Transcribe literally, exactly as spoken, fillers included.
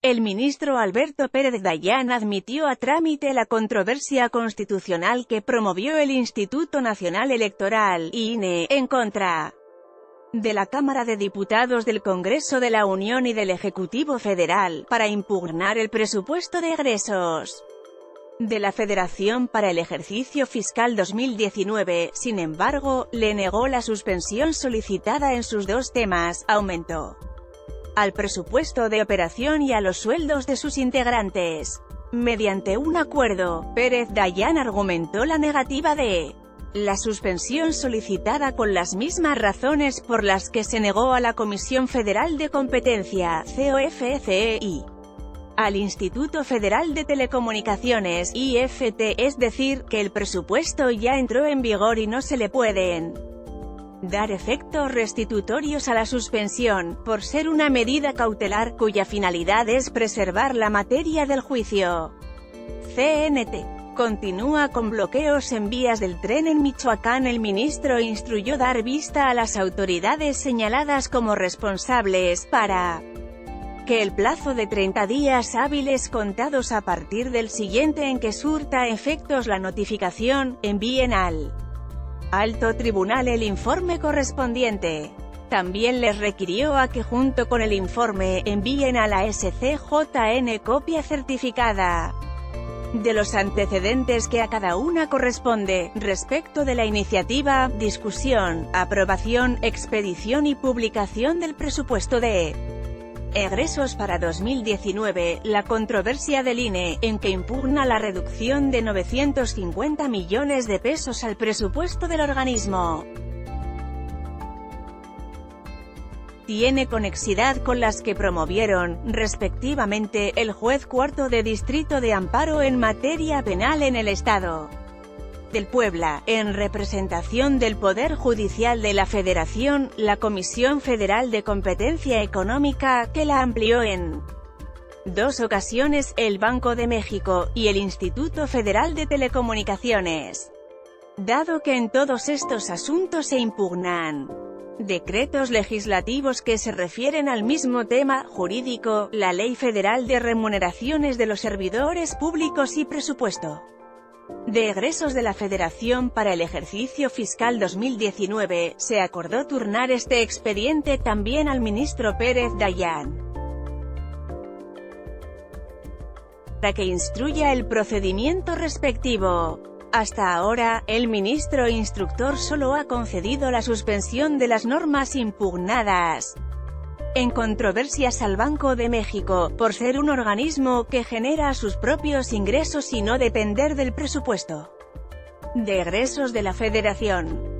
El ministro Alberto Pérez Dayán admitió a trámite la controversia constitucional que promovió el Instituto Nacional Electoral, I N E, en contra de la Cámara de Diputados del Congreso de la Unión y del Ejecutivo Federal, para impugnar el presupuesto de egresos de la Federación para el ejercicio fiscal dos mil diecinueve. Sin embargo, le negó la suspensión solicitada en sus dos temas: aumento al presupuesto de operación y a los sueldos de sus integrantes. Mediante un acuerdo, Pérez Dayán argumentó la negativa de la suspensión solicitada con las mismas razones por las que se negó a la Comisión Federal de Competencia, C O F C E, y al Instituto Federal de Telecomunicaciones, I F T, es decir, que el presupuesto ya entró en vigor y no se le pueden dar efectos restitutorios a la suspensión, por ser una medida cautelar, cuya finalidad es preservar la materia del juicio. C N T. Continúa con bloqueos en vías del tren en Michoacán. El ministro instruyó dar vista a las autoridades señaladas como responsables, para que el plazo de treinta días hábiles contados a partir del siguiente en que surta efectos la notificación, envíen al Alto Tribunal el informe correspondiente. También les requirió a que junto con el informe, envíen a la S C J N copia certificada de los antecedentes que a cada una corresponde, respecto de la iniciativa, discusión, aprobación, expedición y publicación del presupuesto de egresos para dos mil diecinueve, la controversia del I N E, en que impugna la reducción de novecientos cincuenta millones de pesos al presupuesto del organismo, tiene conexidad con las que promovieron, respectivamente, el juez cuarto de Distrito de Amparo en materia penal en el Estado del Puebla, en representación del Poder Judicial de la Federación, la Comisión Federal de Competencia Económica, que la amplió en dos ocasiones, el Banco de México, y el Instituto Federal de Telecomunicaciones. Dado que en todos estos asuntos se impugnan decretos legislativos que se refieren al mismo tema jurídico, la Ley Federal de Remuneraciones de los Servidores Públicos y Presupuesto de Egresos de la Federación para el ejercicio fiscal dos mil diecinueve, se acordó turnar este expediente también al ministro Pérez Dayán, para que instruya el procedimiento respectivo. Hasta ahora, el ministro instructor solo ha concedido la suspensión de las normas impugnadas en controversias al Banco de México, por ser un organismo que genera sus propios ingresos y no depender del presupuesto de egresos de la Federación.